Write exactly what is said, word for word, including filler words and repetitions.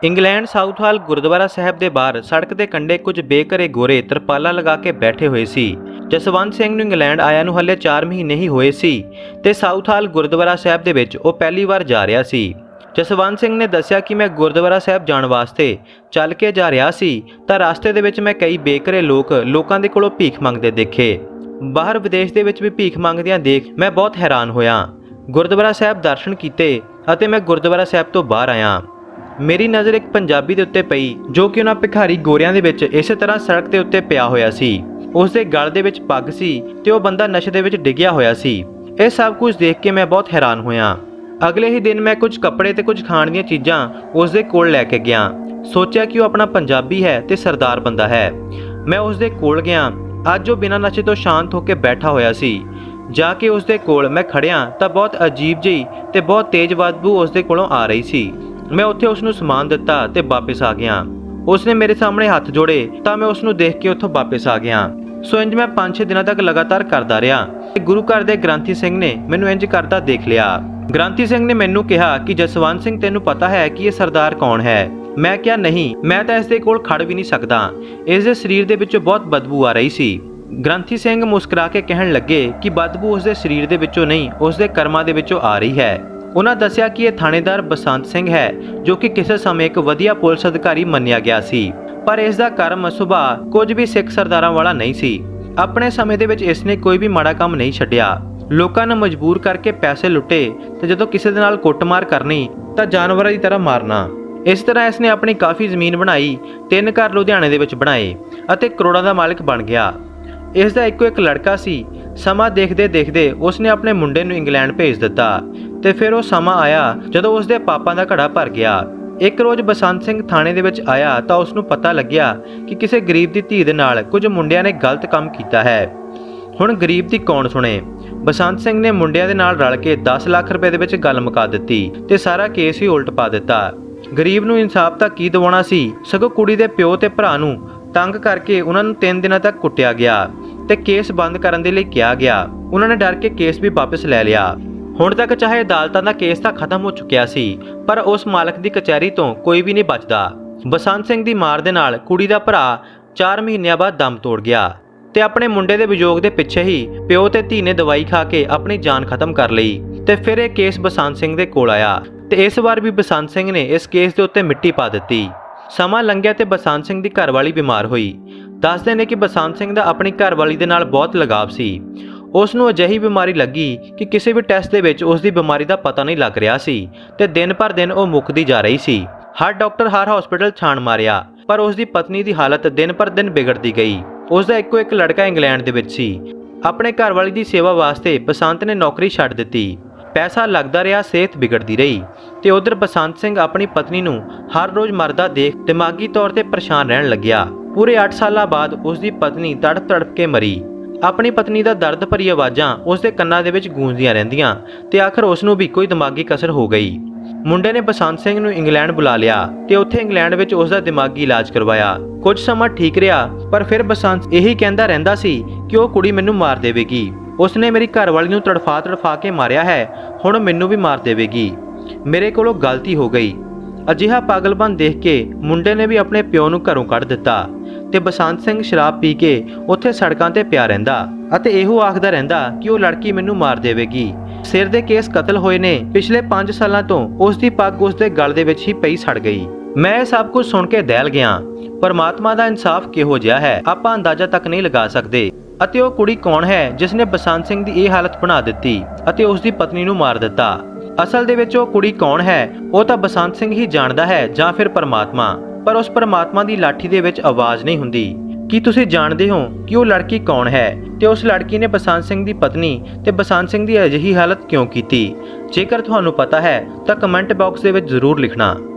England साउथहाल gurdwara साहब के बाहर सड़क के कंढे कुछ बेघरे गोरे तरपाला लगा के बैठे हुए सी। जसवंत सिंह नूं इंग्लैंड आया नूं हले चार महीने ही होए सी ते साउथहाल गुरुद्वारा साहब दे विच ओह पहली बार जा रहा सी। जसवंत सिंह ने दस्सिया कि मैं गुरुद्वारा साहब जाण वास्ते चल के जा रहा सी तां रास्ते दे विच मैं कई बेघरे लोग लोकां दे कोलों भीख मंगदे देखे। बाहर विदेश दे विच भी भीख मंगदियां देख मैं बहुत हैरान होया। गुरुद्वारा साहब दर्शन कीते अते मैं गुरुद्वारा साहब तो बाहर आया। मेरी नज़र एक पंजाबी दे उत्ते पई जो कि उन्हां भिखारी गोरियां दे विच इसे तरह सड़क दे उत्ते पिया होया सी। उस दे गल दे विच पग सी ते ओह बंदा नशे दे विच डिग्गिया होया सी। यह सब कुछ देख के मैं बहुत हैरान होया। अगले ही दिन मैं कुछ कपड़े ते कुछ खाण दीयां चीज़ां उस दे कोल लैके गया। सोचा कि वह अपना पंजाबी है ते सरदार बंदा है। मैं उस दे कोल गया। अज वो बिना नशे तो शांत होकर बैठा होया सी। जाके उस दे कोल मैं खड़िया तां बहुत अजीब जी ते बहुत तेज़ बदबू उस दे कोलों आ रही सी। मैं उत्थे उसनूं समान दिता ते वापस आ गया। उसने मेरे सामने हाथ जोड़े तां मैं उसनूं देख के उत्थों वापस आ गया। सो इंज मैं पांच छे दिनों तक लगातार करता रहा। गुरु घर दे ग्रंथी सिंह ने मैनूं इंज करता देख लिया। ग्रंथी सिंह ने मैनूं कहा कि जसवंत सिंह तैनूं पता है कि यह सरदार कौन है। मैं क्या नहीं, मैं तो इसके कोल खड़ भी नहीं सकता। इस दे शरीर दे विचों बहुत बदबू आ रही सी। ग्रंथी सिंह मुस्कुरा के कहण लगे कि बदबू उसके शरीर दे विचों नहीं उसके कर्मां दे विचों आ रही है। उन्होंने दस्सिया कि यह थानेदार बसंत सिंह है जो कि किसी समय एक वधिया पुलिस अधिकारी मन्निया गया सी, पर इसका कर्म सुभाव कुछ भी सिख सरदारां वाला नहीं सी। अपने समय दे विच इसने कोई भी माड़ा काम नहीं छड्डिया। लोकां नूं मजबूर करके पैसे लुटे ते जदों किसी दे नाल कुੱਟਮਾर करनी तां जानवरां दी तरह मारना। इस तरह इसने अपनी काफ़ी ज़मीन बनाई, तीन घर लुधियाणे दे विच बनाए अते करोड़ां दा मालिक बन गया। इसका इक्को एक लड़का सी। समा देखते देखते उसने अपने मुंडे नूं इंग्लैंड भेज दिता ते फिर वो समा आया जदों उसके पापा का घड़ा भर गया। एक रोज़ बसंत सिंह थाने दे विच आया तो उसनूं पता लग्या कि किसी गरीब की धी दे नाल कुछ मुंडियां ने गलत काम किया है। हुण गरीब दी कौन सुने। बसंत सिंह ने मुंडियां दे नाल रल के दस लाख रुपए दे विच गल मुका दित्ती ते सारा केस ही उल्ट पा दिता। गरीब नूं इंसाफ तां की दिवाउणा सी, सगों कुड़ी दे प्यो ते भरा नूं तंग करके उन्हां नूं तीन दिनों तक कुੱਟਿਆ गया ते केस बंद करने के लिए कहा गया। उन्होंने डर के केस भी वापस ले लिया। हुण तक चाहे अदालतां दा केस तां खत्म हो चुकिया सी, पर उस मालक दी कचहरी तो कोई भी नहीं बचदा। बसंत सिंह दी मार दे नाल कुड़ी दा भरा चार महीनों बाद दम तोड़ गया ते अपने मुंडे दे विजोग दे पिछे ही प्यो ते धी ने दवाई खा के अपनी जान खत्म कर लई ते फिर यह केस बसंत सिंह दे कोल आया ते इस बार भी बसंत सिंह ने इस केस दे उत्ते मिट्टी पा दित्ती। समा लंघिया ते बसंत सिंह दी घरवाली बीमार हुई। दसदे ने कि बसंत सिंह दा अपनी घरवाली दे नाल बहुत लगाव सी। उसनूं अजिही बीमारी लगी कि किसी भी टैस्ट दे विच उसदी बीमारी दा पता नहीं लग रहा सी ते दिन पर दिन वो मुकदी जा रही सी। हर डॉक्टर हर हॉस्पिटल छाण मारिया पर उसदी पत्नी दी हालत दिन पर दिन बिगड़ती गई। उसदा इक्को एक लड़का इंग्लैंड दे विच सी। अपने घरवाली दी सेवा वास्ते बसंत ने नौकरी छड्ड दित्ती। पैसा लगता रहा, सेहत बिगड़ती रही ते उधर बसंत सिंह अपनी पत्नी नूं हर रोज़ मरदा देख दिमागी तौर पर परेशान रहन लग्या। पूरे अठ साल बाद उसकी पत्नी तड़प तड़प के मरी। अपनी पत्नी का दर्द भरी आवाज़ां उसके कन्नां दे विच गूंजदियां रहिंदियां ते आखिर उसनूं भी कोई दिमागी कसर हो गई। मुंडे ने बसंत सिंह नूं इंग्लैंड बुला लिया ते उत्थे इंग्लैंड विच उसका दिमागी इलाज करवाया। कुछ समा ठीक रहा पर फिर बसंत यही कहता रहिंदा सी कि वह कुड़ी मैनूं मार देवेगी। उसने मेरी घरवाली नूं तड़फा तड़फा के मारिया है, हुण मैनूं भी मार देवेगी। मेरे कोलों गलती हो गई। अजिहा पागलपन देख के मुंडे ने भी अपने प्यो नूं घरों कढ़ दिता ते बसंत सिंह शराब पी के उत्थे सड़कां ते पिया रहिंदा अते इहो आखदा रहिंदा कि वह लड़की मैनूं मार देवेगी। सिर दे केस कतल होए ने पिछले पांच सालों तो उसकी पग उसके गल दे विच ही पई सड़ गई। मैं सब कुछ सुन के दहल गया। परमात्मा दा इंसाफ किहो जिहा है आपां अंदाजा तक नहीं लगा सकते। अते वो कुड़ी कौन है जिसने बसंत सिंह की यह हालत बना दी अते उसकी पत्नी नूं मार दिता। असल दे विच वो कुड़ी कौन है वो तो बसंत सिंह ही जानता है जां फिर परमात्मा, पर उस परमात्मा की लाठी दे विच आवाज़ नहीं हुंदी। की तुसीं जानदे हो कि वो लड़की कौन है ते उस लड़की ने बसंत सिंह की पत्नी ते बसंत सिंह की अजिही हालत क्यों की? जेकर तुहानूं पता है तो कमेंट बॉक्स दे विच जरूर लिखना।